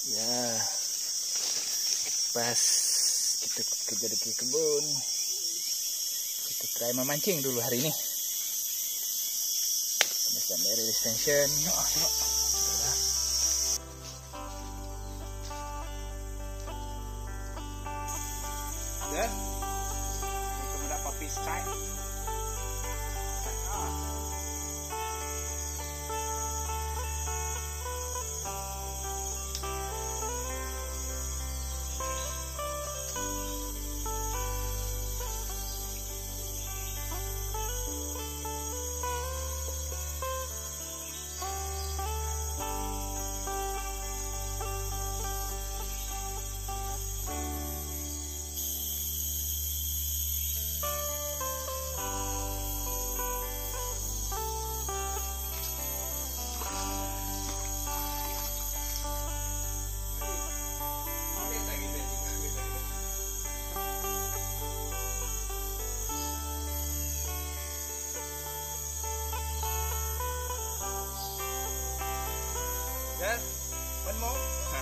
Ya, pas kita kerja di kebun, kita try memancing dulu hari ini. Macam dari extension. Tengok. Dan kita mendapat fish time. Yes, one more.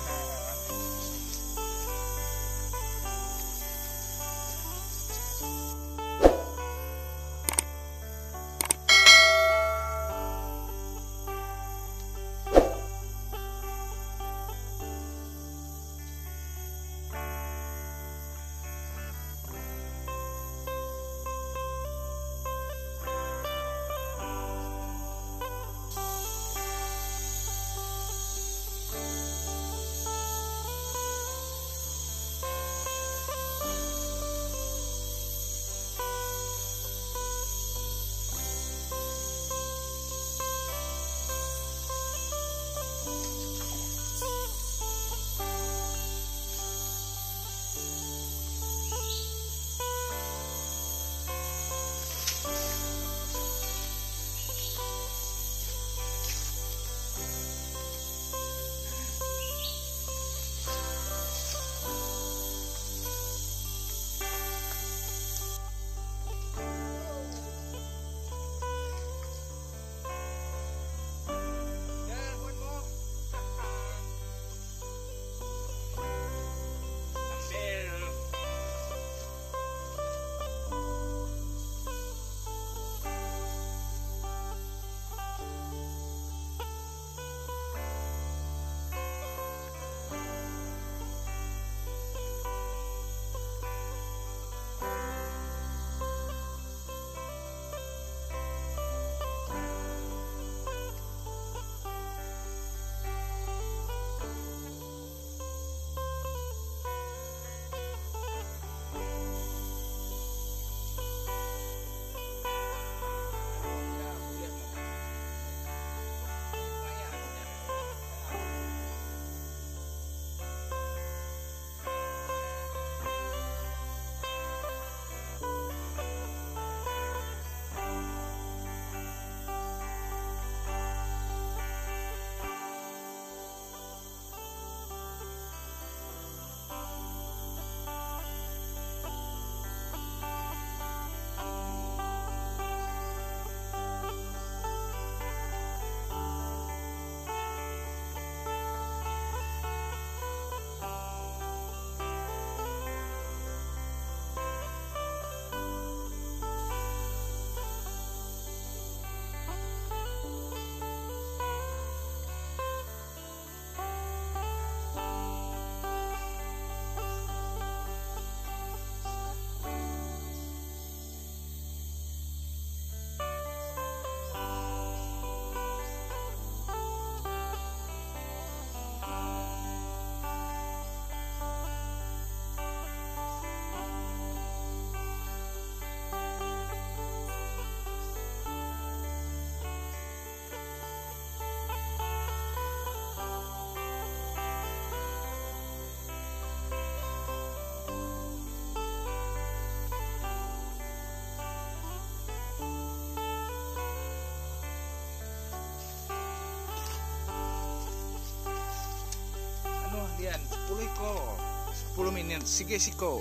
Dian, 10 ekor, 10 minit, sige siko.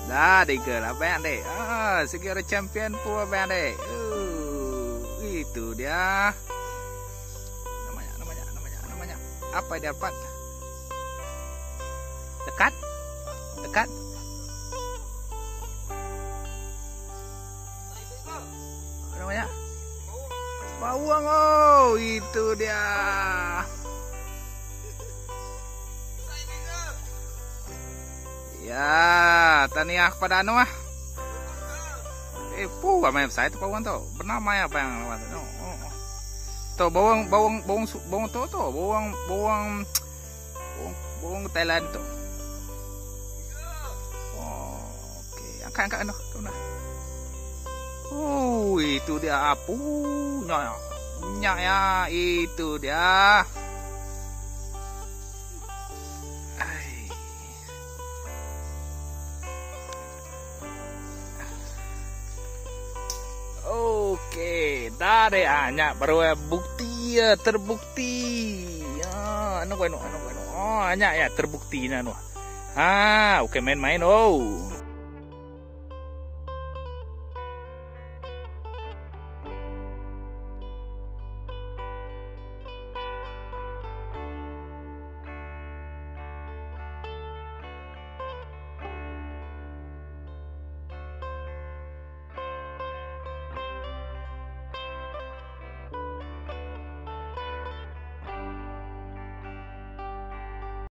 Dah tiga lah abang dek. Segi ada champion pun abang dek. Itu dia. Namanya. Apa dia dapat? Dekat. Namanya? Bawang. Oh, itu dia. Ya, tahniah kepada anu ah. Main saya tu bawang tu. Bernama apa yang lawan tu? Tu bawang tu. Bawang Thailand tu. Oh, okey. Angkat anu. Itu dia apunya. Minyak ya, itu dia. Okey, dah deh hanya baru bukti ya, terbukti. Anu. Oh, hanya ya terbukti anu. Okey main-main.